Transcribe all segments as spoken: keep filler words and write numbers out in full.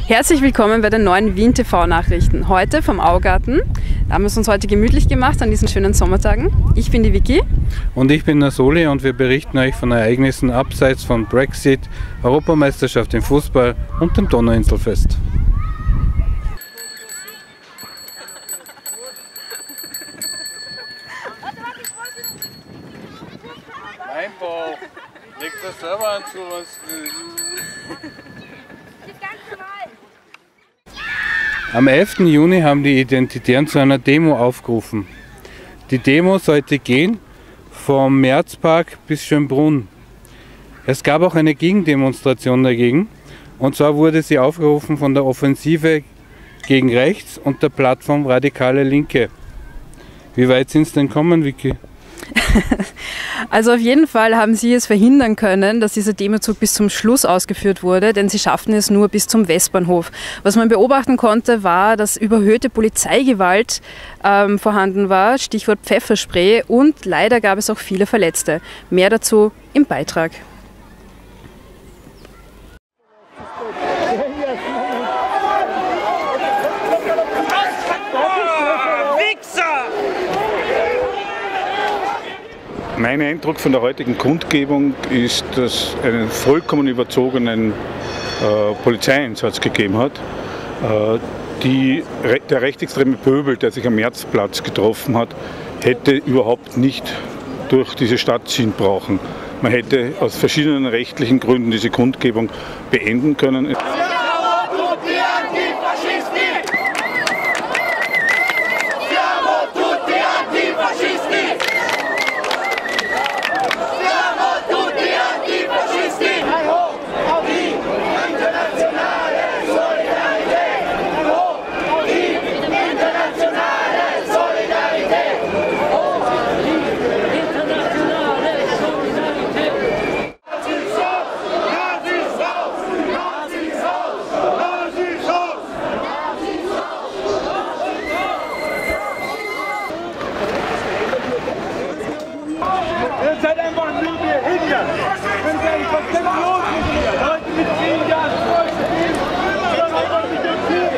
Herzlich willkommen bei den neuen Wien T V-Nachrichten. Heute vom Augarten. Da haben wir es uns heute gemütlich gemacht an diesen schönen Sommertagen. Ich bin die Vicky. Und ich bin der Soli und wir berichten euch von Ereignissen abseits von Brexit, Europameisterschaft im Fußball und dem Donauinselfest. Mein Bauch, leg das selber an zu was. Am elften Juni haben die Identitären zu einer Demo aufgerufen. Die Demo sollte gehen vom Märzpark bis Schönbrunn. Es gab auch eine Gegendemonstration dagegen, und zwar wurde sie aufgerufen von der Offensive gegen Rechts und der Plattform Radikale Linke. Wie weit sind es denn gekommen, Vicky? Also auf jeden Fall haben sie es verhindern können, dass dieser Demozug bis zum Schluss ausgeführt wurde, denn sie schafften es nur bis zum Westbahnhof. Was man beobachten konnte, war, dass überhöhte Polizeigewalt ähm, vorhanden war, Stichwort Pfefferspray, und leider gab es auch viele Verletzte. Mehr dazu im Beitrag. Mein Eindruck von der heutigen Kundgebung ist, dass es einen vollkommen überzogenen äh, Polizeieinsatz gegeben hat. Äh, die, der rechtsextreme Pöbel, der sich am Märzplatz getroffen hat, hätte überhaupt nicht durch diese Stadt ziehen brauchen. Man hätte aus verschiedenen rechtlichen Gründen diese Kundgebung beenden können. Ihr seid einfach nur behindert. Wenn ihr nicht was denn los ist hier? Leute mit zehn Jahren Vollspiel, das ist einfach nicht okay.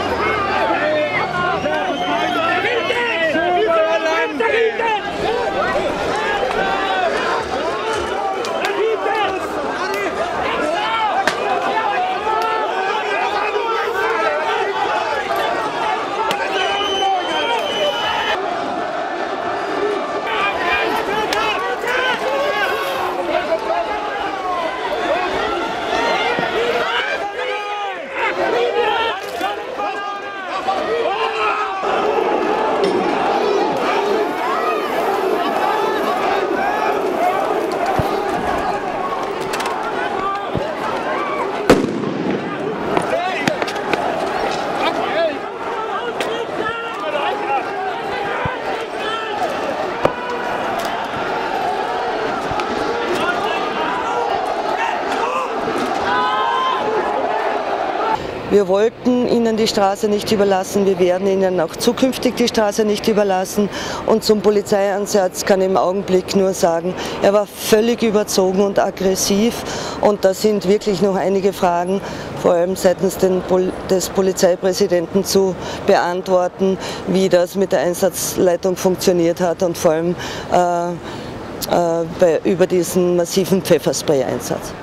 Wir wollten ihnen die Straße nicht überlassen, wir werden ihnen auch zukünftig die Straße nicht überlassen. Und zum Polizeieinsatz kann ich im Augenblick nur sagen, er war völlig überzogen und aggressiv, und da sind wirklich noch einige Fragen, vor allem seitens des Polizeipräsidenten, zu beantworten, wie das mit der Einsatzleitung funktioniert hat und vor allem äh, äh, bei, über diesen massiven Pfefferspray-Einsatz.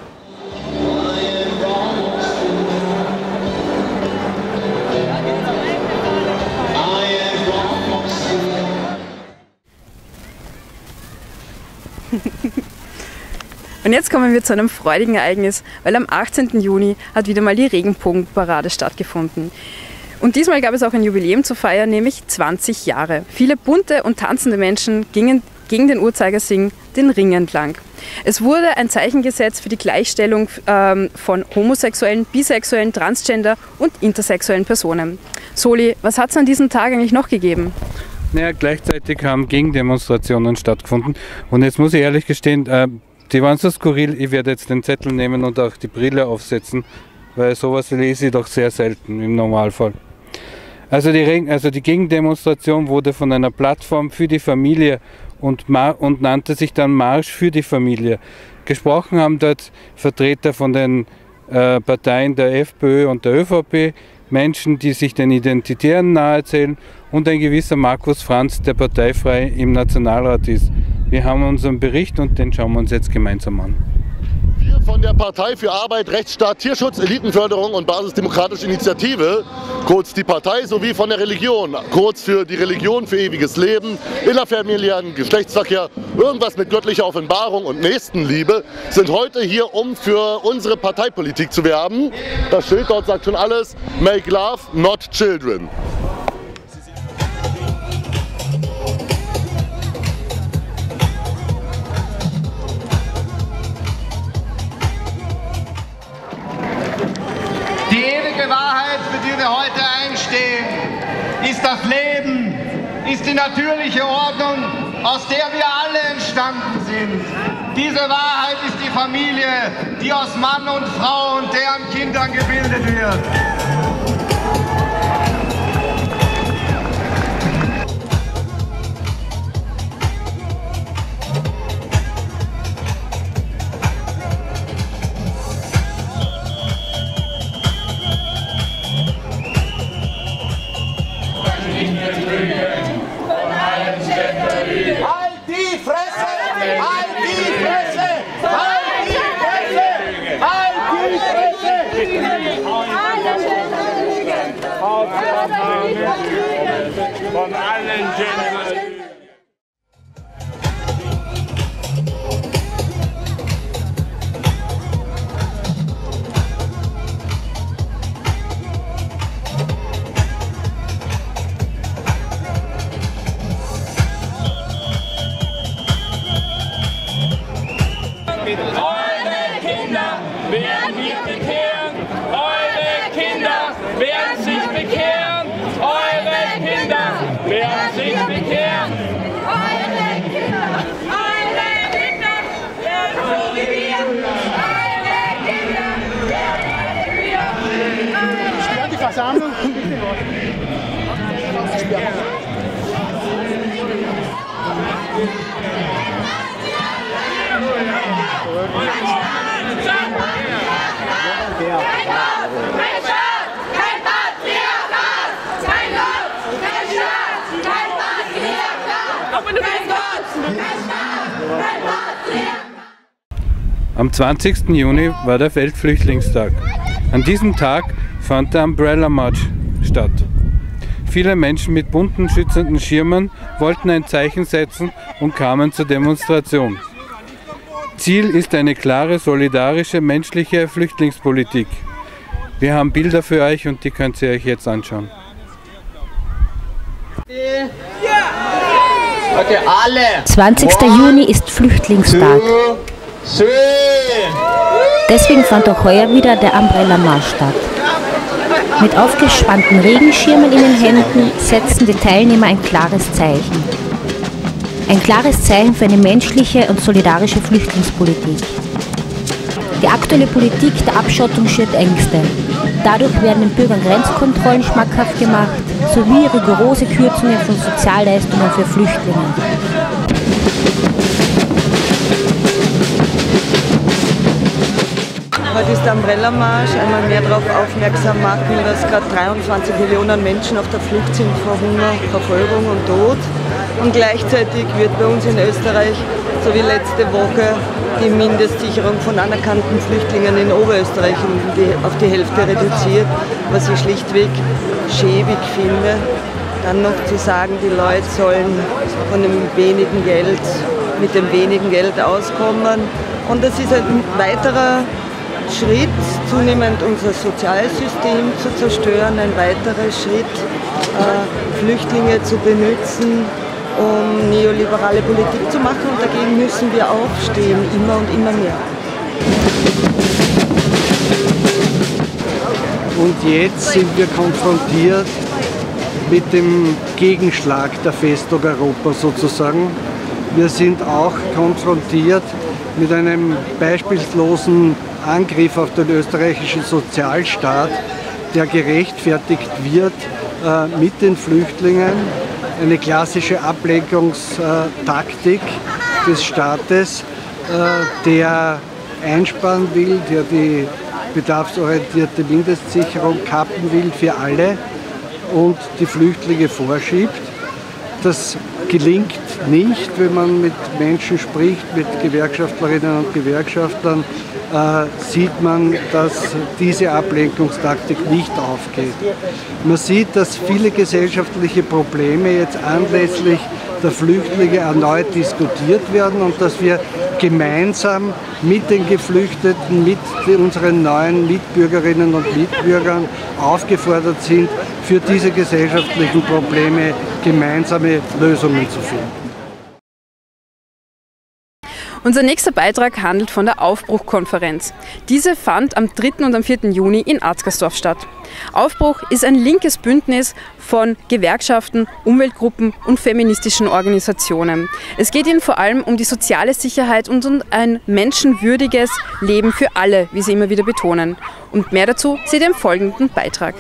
Und jetzt kommen wir zu einem freudigen Ereignis, weil am achtzehnten Juni hat wieder mal die Regenbogenparade stattgefunden. Und diesmal gab es auch ein Jubiläum zu feiern, nämlich zwanzig Jahre. Viele bunte und tanzende Menschen gingen gegen den Uhrzeigersinn den Ring entlang. Es wurde ein Zeichen gesetzt für die Gleichstellung ähm, von homosexuellen, bisexuellen, transgender und intersexuellen Personen. Soli, was hat es an diesem Tag eigentlich noch gegeben? Naja, gleichzeitig haben Gegendemonstrationen stattgefunden, und jetzt muss ich ehrlich gestehen, äh, die waren so skurril, ich werde jetzt den Zettel nehmen und auch die Brille aufsetzen, weil sowas lese ich doch sehr selten im Normalfall. Also die, also die Gegendemonstration wurde von einer Plattform für die Familie und, und nannte sich dann Marsch für die Familie. Gesprochen haben dort Vertreter von den äh, Parteien der FPÖ und der ÖVP, Menschen, die sich den Identitären nahezählen und ein gewisser Markus Franz, der parteifrei im Nationalrat ist. Wir haben unseren Bericht und den schauen wir uns jetzt gemeinsam an. Wir von der Partei für Arbeit, Rechtsstaat, Tierschutz, Elitenförderung und Basisdemokratische Initiative, kurz die Partei, sowie von der Religion, kurz für die Religion für ewiges Leben, innerfamiliären Geschlechtsverkehr, irgendwas mit göttlicher Offenbarung und Nächstenliebe, sind heute hier, um für unsere Parteipolitik zu werben. Das Schild dort sagt schon alles: Make love, not children. Die ewige Wahrheit, für die wir heute einstehen, ist das Leben, ist die natürliche Ordnung, aus der wir alle entstanden sind. Diese Wahrheit ist die Familie, die aus Mann und Frau und deren Kindern gebildet wird. Halt die Fresse! Halt die Fresse! Halt die Fresse! Halt die Fresse! Von allen Gendern. Eure Kinder werden wir bekehren, eure Kinder werden sich bekehren, eure Kinder werden sich bekehren. Eure Kinder, eure Kinder werden so wie wir. Eure Kinder werden wie wir. Sperrt die Versammlung. Am zwanzigsten Juni war der Weltflüchtlingstag. An diesem Tag fand der Umbrella March statt. Viele Menschen mit bunten schützenden Schirmen wollten ein Zeichen setzen und kamen zur Demonstration. Ziel ist eine klare, solidarische, menschliche Flüchtlingspolitik. Wir haben Bilder für euch und die könnt ihr euch jetzt anschauen. zwanzigster Juni ist Flüchtlingstag. Deswegen fand auch heuer wieder der Umbrella March statt. Mit aufgespannten Regenschirmen in den Händen setzten die Teilnehmer ein klares Zeichen. Ein klares Zeichen für eine menschliche und solidarische Flüchtlingspolitik. Die aktuelle Politik der Abschottung schürt Ängste. Dadurch werden den Bürgern Grenzkontrollen schmackhaft gemacht, sowie rigorose Kürzungen von Sozialleistungen für Flüchtlinge. Heute ist der Umbrella March, einmal mehr darauf aufmerksam machen, dass gerade dreiundzwanzig Millionen Menschen auf der Flucht sind vor Hunger, Verfolgung und Tod. Und gleichzeitig wird bei uns in Österreich, so wie letzte Woche, die Mindestsicherung von anerkannten Flüchtlingen in Oberösterreich auf die Hälfte reduziert, was ich schlichtweg schäbig finde. Dann noch zu sagen, die Leute sollen von dem wenigen Geld, mit dem wenigen Geld auskommen. Und das ist ein weiterer Schritt, zunehmend unser Sozialsystem zu zerstören, ein weiterer Schritt, äh, Flüchtlinge zu benutzen, um neoliberale Politik zu machen. Und dagegen müssen wir aufstehen, immer und immer mehr. Und jetzt sind wir konfrontiert mit dem Gegenschlag der Festung Europa sozusagen. Wir sind auch konfrontiert mit einem beispiellosen Angriff auf den österreichischen Sozialstaat, der gerechtfertigt wird äh, mit den Flüchtlingen. Eine klassische Ablenkungstaktik des Staates, äh, der einsparen will, der die bedarfsorientierte Mindestsicherung kappen will für alle und die Flüchtlinge vorschiebt. Das gelingt nicht, wenn man mit Menschen spricht, mit Gewerkschaftlerinnen und Gewerkschaftern, äh, sieht man, dass diese Ablenkungstaktik nicht aufgeht. Man sieht, dass viele gesellschaftliche Probleme jetzt anlässlich der Flüchtlinge erneut diskutiert werden und dass wir gemeinsam mit den Geflüchteten, mit unseren neuen Mitbürgerinnen und Mitbürgern aufgefordert sind, für diese gesellschaftlichen Probleme gemeinsame Lösungen zu finden. Unser nächster Beitrag handelt von der Aufbruch-Konferenz. Diese fand am dritten und am vierten Juni in Arzgersdorf statt. Aufbruch ist ein linkes Bündnis von Gewerkschaften, Umweltgruppen und feministischen Organisationen. Es geht ihnen vor allem um die soziale Sicherheit und um ein menschenwürdiges Leben für alle, wie sie immer wieder betonen. Und mehr dazu seht ihr im folgenden Beitrag.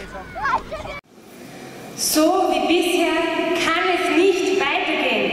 So wie bisher kann es nicht weitergehen.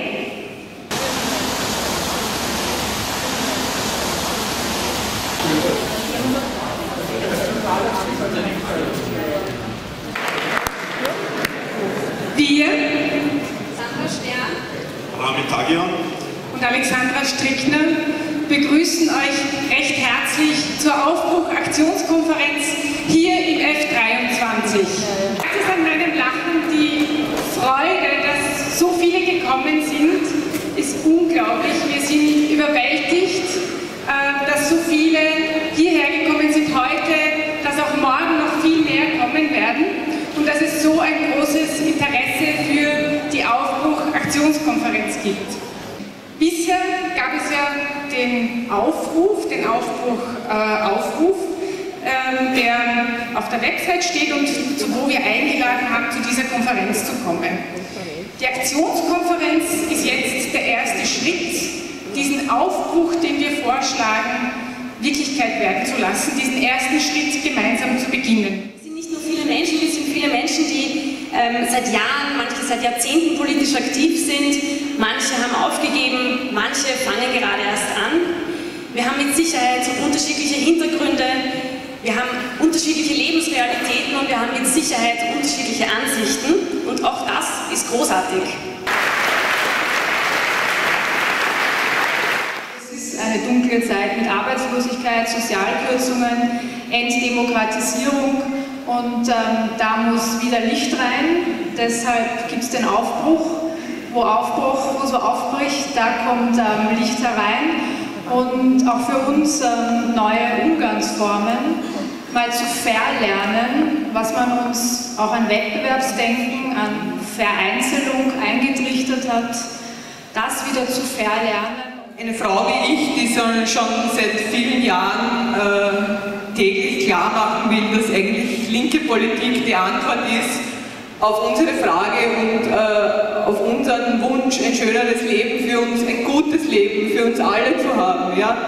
Wir, Sandra Stern Mohamed Tagian und Alexandra Strickner, begrüßen euch recht herzlich zur Aufbruch-Aktionskonferenz hier im F dreiundzwanzig. Es ist an meinem Lachen die Freude, dass so viele gekommen sind, ist unglaublich. Wir sind überwältigt, dass so viele hierher gekommen sind heute, dass auch morgen noch viel mehr kommen werden und dass es so ein großes Interesse für die Aufbruch-Aktionskonferenz gibt. Bisher gab es ja den Aufruf, den Aufbruch-Aufruf, äh, der auf der Website steht und zu, wo wir eingeladen haben, zu dieser Konferenz zu kommen. Die Aktionskonferenz ist jetzt der erste Schritt, diesen Aufbruch, den wir vorschlagen, Wirklichkeit werden zu lassen, diesen ersten Schritt gemeinsam zu beginnen. Es sind nicht nur viele Menschen, es sind viele Menschen, die ähm, seit Jahren, manche seit Jahrzehnten politisch aktiv sind, manche haben aufgegeben, manche fangen gerade erst an. Wir haben mit Sicherheit unterschiedliche Hintergründe, wir haben unterschiedliche Lebensrealitäten und wir haben mit Sicherheit unterschiedliche Ansichten und auch das ist großartig. Eine dunkle Zeit mit Arbeitslosigkeit, Sozialkürzungen, Entdemokratisierung und ähm, da muss wieder Licht rein. Deshalb gibt es den Aufbruch. Wo Aufbruch, wo so aufbricht, da kommt ähm, Licht herein und auch für uns ähm, neue Umgangsformen, mal zu verlernen, was man uns auch an Wettbewerbsdenken, an Vereinzelung eingetrichtert hat, das wieder zu verlernen. Eine Frau wie ich, die schon seit vielen Jahren äh, täglich klar machen will, dass eigentlich linke Politik die Antwort ist auf unsere Frage und äh, auf unseren Wunsch, ein schöneres Leben für uns, ein gutes Leben für uns alle zu haben, ja,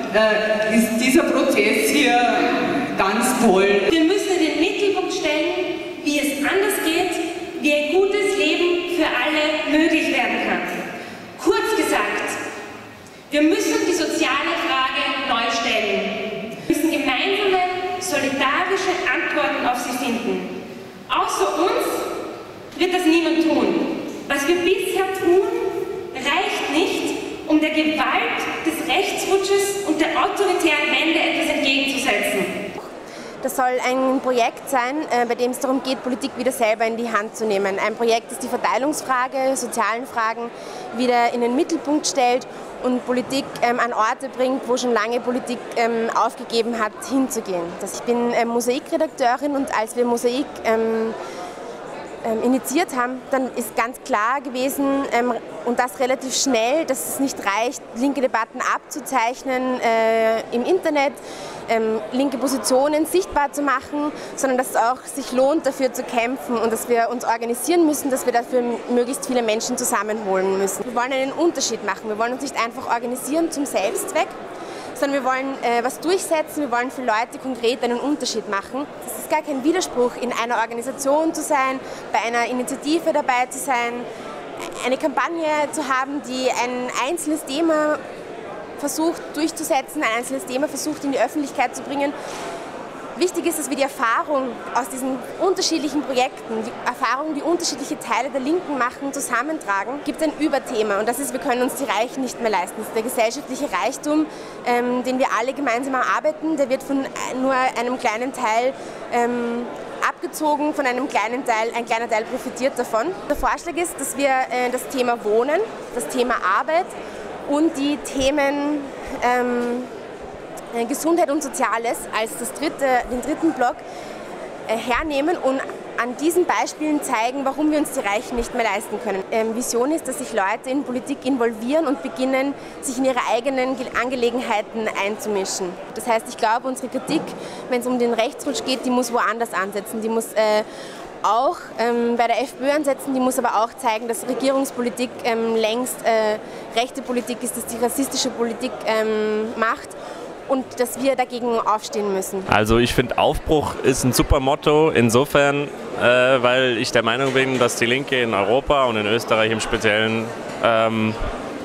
äh, ist dieser Prozess hier ganz toll. Wir müssen in den Mittelpunkt stellen, wie es anders geht, wie ein gutes Leben für alle möglich werden kann. Kurz gesagt, wir müssen die soziale Frage neu stellen. Wir müssen gemeinsame, solidarische Antworten auf sie finden. Außer uns wird das niemand tun. Was wir bisher tun, reicht nicht, um der Gewalt des Rechtsrutsches und der autoritären Wende etwas entgegenzusetzen. Das soll ein Projekt sein, bei dem es darum geht, Politik wieder selber in die Hand zu nehmen. Ein Projekt, das die Verteilungsfrage, sozialen Fragen wieder in den Mittelpunkt stellt und Politik ähm, an Orte bringt, wo schon lange Politik ähm, aufgegeben hat, hinzugehen. Ich bin ähm, Mosaikredakteurin und als wir Mosaik ähm, ähm, initiiert haben, dann ist ganz klar gewesen ähm, und das relativ schnell, dass es nicht reicht, linke Debatten abzuzeichnen äh, im Internet, ähm, linke Positionen sichtbar zu machen, sondern dass es auch sich lohnt, dafür zu kämpfen und dass wir uns organisieren müssen, dass wir dafür möglichst viele Menschen zusammenholen müssen. Wir wollen einen Unterschied machen. Wir wollen uns nicht einfach organisieren zum Selbstzweck, sondern wir wollen äh, was durchsetzen, wir wollen für Leute konkret einen Unterschied machen. Es ist gar kein Widerspruch, in einer Organisation zu sein, bei einer Initiative dabei zu sein, eine Kampagne zu haben, die ein einzelnes Thema versucht durchzusetzen, ein einzelnes Thema versucht in die Öffentlichkeit zu bringen. Wichtig ist, dass wir die Erfahrung aus diesen unterschiedlichen Projekten, die Erfahrung, die unterschiedliche Teile der Linken machen, zusammentragen. Gibt es ein Überthema und das ist, wir können uns die Reichen nicht mehr leisten. Das ist der gesellschaftliche Reichtum, ähm, den wir alle gemeinsam erarbeiten. Der wird von nur einem kleinen Teil ähm, abgezogen, von einem kleinen Teil, ein kleiner Teil profitiert davon. Der Vorschlag ist, dass wir äh, das Thema Wohnen, das Thema Arbeit und die Themen ähm, Gesundheit und Soziales als das dritte, den dritten Block äh, hernehmen und an diesen Beispielen zeigen, warum wir uns die Reichen nicht mehr leisten können. Ähm, Vision ist, dass sich Leute in Politik involvieren und beginnen, sich in ihre eigenen Angelegenheiten einzumischen. Das heißt, ich glaube, unsere Kritik, wenn es um den Rechtsrutsch geht, die muss woanders ansetzen. Die muss äh, auch ähm, bei der FPÖ ansetzen, die muss aber auch zeigen, dass Regierungspolitik ähm, längst äh, rechte Politik ist, dass die rassistische Politik ähm, macht. Und dass wir dagegen aufstehen müssen. Also ich finde, Aufbruch ist ein super Motto insofern, äh, weil ich der Meinung bin, dass die Linke in Europa und in Österreich im Speziellen ähm,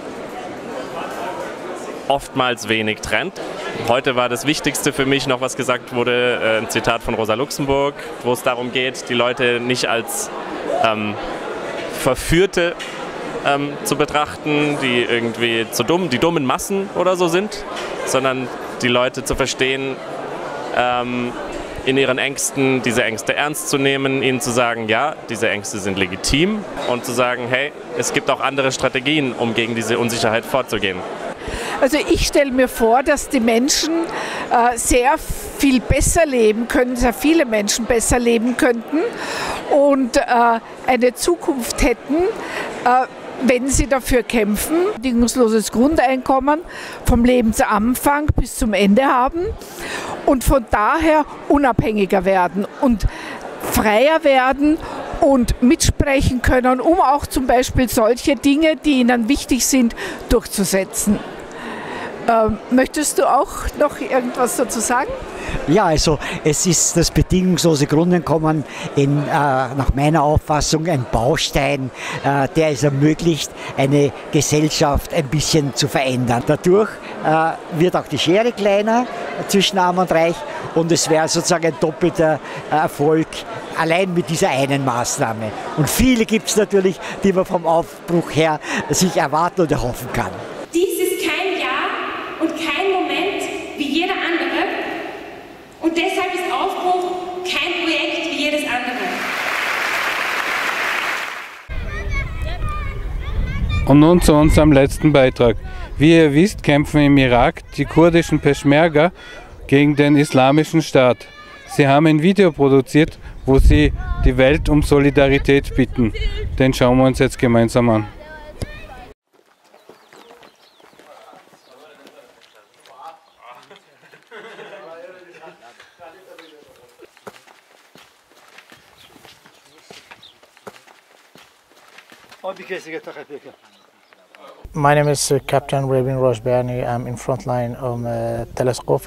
oftmals wenig trennt. Heute war das Wichtigste für mich noch, was gesagt wurde, äh, ein Zitat von Rosa Luxemburg, wo es darum geht, die Leute nicht als ähm, Verführte ähm, zu betrachten, die irgendwie zu dumm, die dummen Massen oder so sind, sondern die Leute zu verstehen, ähm, in ihren Ängsten diese Ängste ernst zu nehmen, ihnen zu sagen, ja, diese Ängste sind legitim und zu sagen, hey, es gibt auch andere Strategien, um gegen diese Unsicherheit vorzugehen. Also ich stelle mir vor, dass die Menschen äh, sehr viel besser leben können, sehr viele Menschen besser leben könnten und äh, eine Zukunft hätten, äh, wenn sie dafür kämpfen, bedingungsloses Grundeinkommen vom Lebensanfang bis zum Ende haben und von daher unabhängiger werden und freier werden und mitsprechen können, um auch zum Beispiel solche Dinge, die ihnen wichtig sind, durchzusetzen. Ähm, möchtest du auch noch irgendwas dazu sagen? Ja, also es ist das bedingungslose Grundeinkommen in, äh, nach meiner Auffassung ein Baustein, äh, der es ermöglicht, eine Gesellschaft ein bisschen zu verändern. Dadurch äh, wird auch die Schere kleiner zwischen Arm und Reich und es wäre sozusagen ein doppelter äh, Erfolg allein mit dieser einen Maßnahme. Und viele gibt es natürlich, die man vom Aufbruch her sich erwarten und erhoffen kann. Dies ist kein Jahr und kein Moment wie jeder andere. Und deshalb ist Aufbruch kein Projekt wie jedes andere. Und nun zu unserem letzten Beitrag. Wie ihr wisst, kämpfen im Irak die kurdischen Peschmerga gegen den Islamischen Staat. Sie haben ein Video produziert, wo sie die Welt um Solidarität bitten. Den schauen wir uns jetzt gemeinsam an. My name is uh, Captain Rabin Rojbani. I'm in front line of uh, Telescope.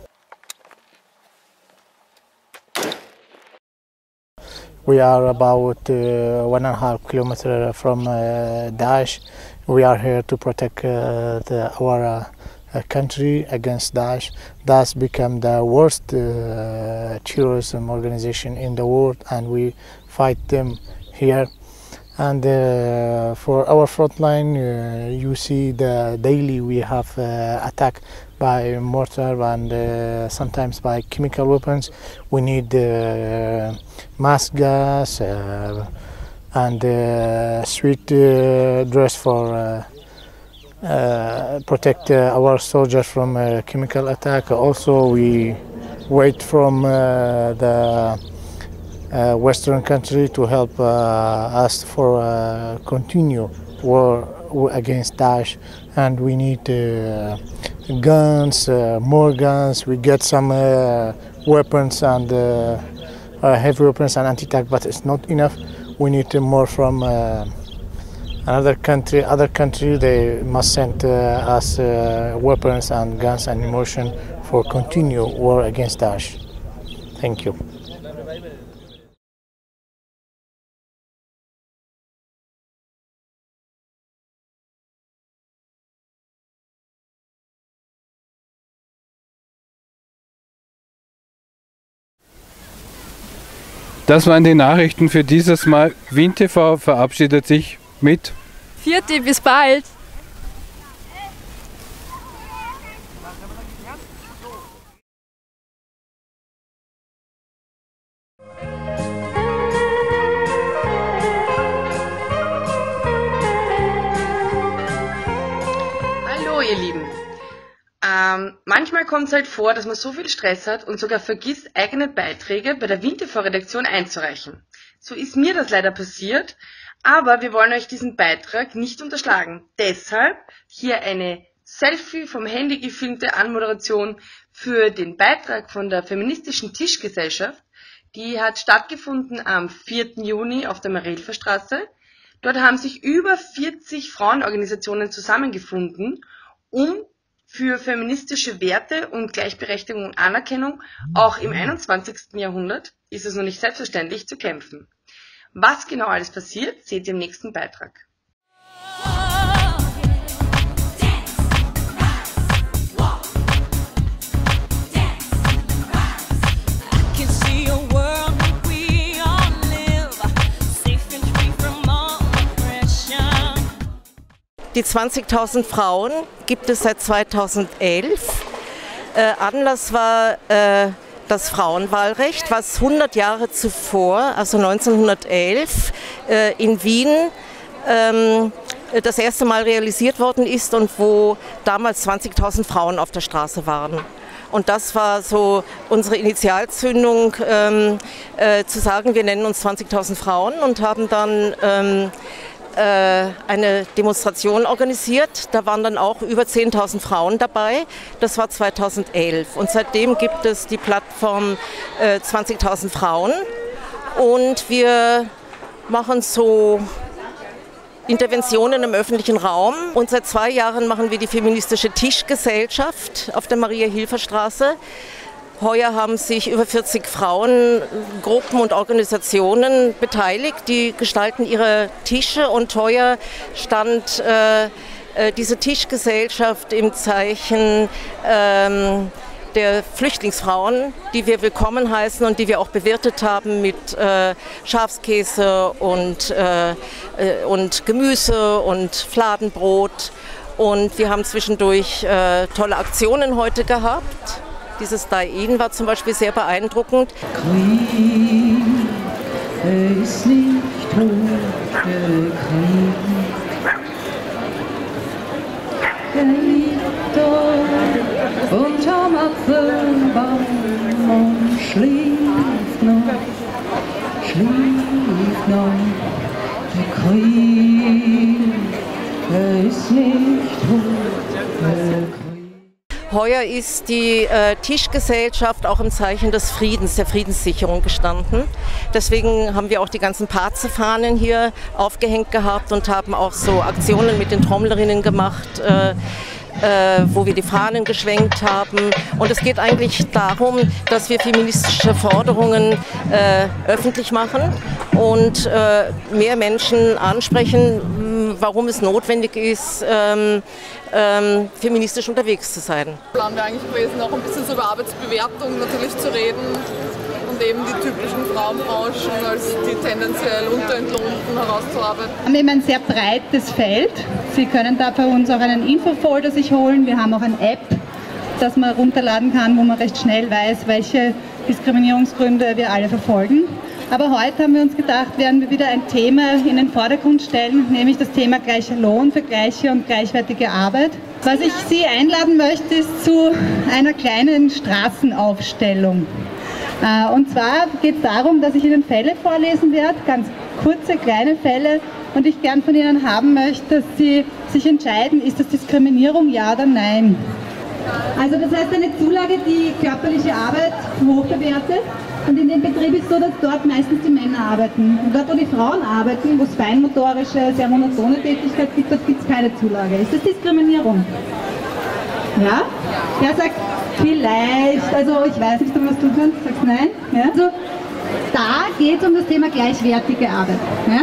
We are about uh, one and a half kilometer from uh, Daesh. We are here to protect uh, the, our uh, country against Daesh. Daesh become the worst uh, terrorism organization in the world, and we fight them here. And uh, for our front line, uh, you see the daily we have uh, attack by mortar and uh, sometimes by chemical weapons. We need uh, mass gas uh, and uh, sweet uh, dress for uh, uh, protect uh, our soldiers from uh, chemical attack. Also, we wait from uh, the Uh, Western country to help uh, us for uh, continue war against Daesh, and we need uh, guns, uh, more guns. We get some uh, weapons and uh, uh, heavy weapons and anti-tank, but it's not enough. We need uh, more from uh, another country. Other country they must send uh, us uh, weapons and guns and ammunition for continue war against Daesh. Thank you. Das waren die Nachrichten für dieses Mal. Wien T V verabschiedet sich mit Vierte, bis bald! Hallo ihr Lieben. Ähm, manchmal kommt es halt vor, dass man so viel Stress hat und sogar vergisst, eigene Beiträge bei der Wien T V-Redaktion einzureichen. So ist mir das leider passiert, aber wir wollen euch diesen Beitrag nicht unterschlagen. Deshalb hier eine Selfie vom Handy gefilmte Anmoderation für den Beitrag von der Feministischen Tischgesellschaft. Die hat stattgefunden am vierten Juni auf der Marilferstraße. Dort haben sich über vierzig Frauenorganisationen zusammengefunden, um für feministische Werte und Gleichberechtigung und Anerkennung auch im einundzwanzigsten Jahrhundert, ist es noch nicht selbstverständlich, zu kämpfen. Was genau alles passiert, seht ihr im nächsten Beitrag. Die zwanzigtausend Frauen gibt es seit zweitausendelf. Äh, Anlass war äh, das Frauenwahlrecht, was hundert Jahre zuvor, also neunzehnhundertelf, äh, in Wien ähm, das erste Mal realisiert worden ist und wo damals zwanzigtausend Frauen auf der Straße waren. Und das war so unsere Initialzündung, ähm, äh, zu sagen, wir nennen uns zwanzigtausend Frauen, und haben dann ähm, eine Demonstration organisiert. Da waren dann auch über zehntausend Frauen dabei. Das war zweitausendelf. Und seitdem gibt es die Plattform äh, zwanzigtausend Frauen. Und wir machen so Interventionen im öffentlichen Raum. Und seit zwei Jahren machen wir die Feministische Tischgesellschaft auf der Maria-Hilfer-Straße. Heuer haben sich über vierzig Frauengruppen und Organisationen beteiligt, die gestalten ihre Tische, und heuer stand äh, diese Tischgesellschaft im Zeichen ähm, der Flüchtlingsfrauen, die wir willkommen heißen und die wir auch bewirtet haben mit äh, Schafskäse und, äh, und Gemüse und Fladenbrot. Und wir haben zwischendurch äh, tolle Aktionen heute gehabt. Dieses Dain war zum Beispiel sehr beeindruckend. Krieg ist nicht tot, der Krieg. Er liegt dort unterm Apfelbaum und schläft noch, schläft noch. Der Krieg, er ist nicht tot, der Krieg. Heuer ist die äh, Tischgesellschaft auch im Zeichen des Friedens, der Friedenssicherung gestanden. Deswegen haben wir auch die ganzen Paze-Fahnen hier aufgehängt gehabt und haben auch so Aktionen mit den Trommlerinnen gemacht, äh, äh, wo wir die Fahnen geschwenkt haben. Und es geht eigentlich darum, dass wir feministische Forderungen äh, öffentlich machen und äh, mehr Menschen ansprechen, warum es notwendig ist, ähm, ähm, feministisch unterwegs zu sein. Plan wäre eigentlich gewesen, auch ein bisschen so über Arbeitsbewertung natürlich zu reden und eben die typischen Frauenbranchen als die tendenziell unterentlohnten herauszuarbeiten. Wir haben eben ein sehr breites Feld. Sie können da bei uns auch einen Infofolder sich holen. Wir haben auch eine App, das man runterladen kann, wo man recht schnell weiß, welche Diskriminierungsgründe wir alle verfolgen. Aber heute haben wir uns gedacht, werden wir wieder ein Thema in den Vordergrund stellen, nämlich das Thema gleicher Lohn für gleiche und gleichwertige Arbeit. Was ich Sie einladen möchte, ist zu einer kleinen Straßenaufstellung. Und zwar geht es darum, dass ich Ihnen Fälle vorlesen werde, ganz kurze, kleine Fälle, und ich gern von Ihnen haben möchte, dass Sie sich entscheiden, ist das Diskriminierung, ja oder nein. Also das heißt eine Zulage, die körperliche Arbeit hoch bewertet. Und in dem Betrieb ist so, dass dort meistens die Männer arbeiten. Und dort, wo die Frauen arbeiten, wo es feinmotorische, sehr monotone Tätigkeit gibt, dort gibt es keine Zulage. Ist das Diskriminierung? Ja? Wer sagt vielleicht, also ich weiß nicht, was du kannst, sagst nein. Ja? Also da geht es um das Thema gleichwertige Arbeit. Ja?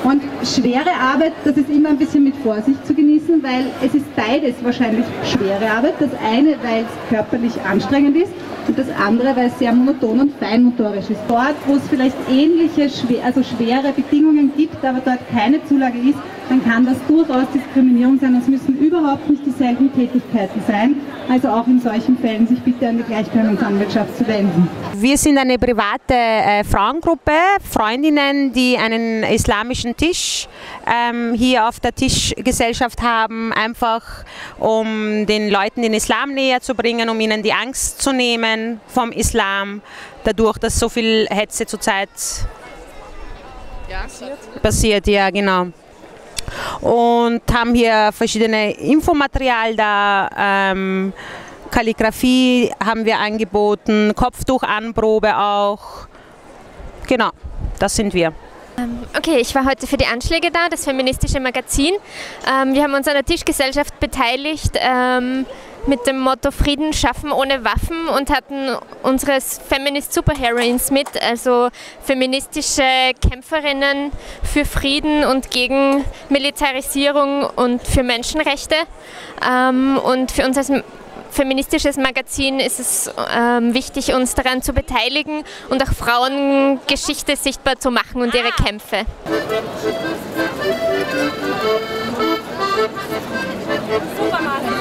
Und schwere Arbeit, das ist immer ein bisschen mit Vorsicht zu genießen, weil es ist beides wahrscheinlich schwere Arbeit. Das eine, weil es körperlich anstrengend ist, und das andere, weil es sehr monoton und feinmotorisch ist. Dort, wo es vielleicht ähnliche, also schwere Bedingungen gibt, aber dort keine Zulage ist, dann kann das durchaus Diskriminierung sein. Es müssen überhaupt nicht dieselben Tätigkeiten sein. Also auch in solchen Fällen sich bitte an die Gleichstellungsanwaltschaft zu wenden. Wir sind eine private äh, Frauengruppe, Freundinnen, die einen islamischen Tisch ähm, hier auf der Tischgesellschaft haben, einfach um den Leuten den Islam näher zu bringen, um ihnen die Angst zu nehmen vom Islam, dadurch, dass so viel Hetze zurzeit ja, passiert. passiert. Ja, genau. Und haben hier verschiedene Infomaterial da, ähm, Kalligrafie haben wir angeboten, Kopftuchanprobe auch. Genau, das sind wir. Okay, ich war heute für die Anschläge da, das feministische Magazin. Ähm, wir haben uns an der Tischgesellschaft beteiligt ähm, mit dem Motto Frieden schaffen ohne Waffen und hatten unsere Feminist Superheroines mit, also feministische Kämpferinnen für Frieden und gegen Militarisierung und für Menschenrechte. Ähm, und für uns als feministisches Magazin ist es ähm, wichtig, uns daran zu beteiligen und auch Frauengeschichte sichtbar zu machen und ihre Kämpfe. Super, Mann.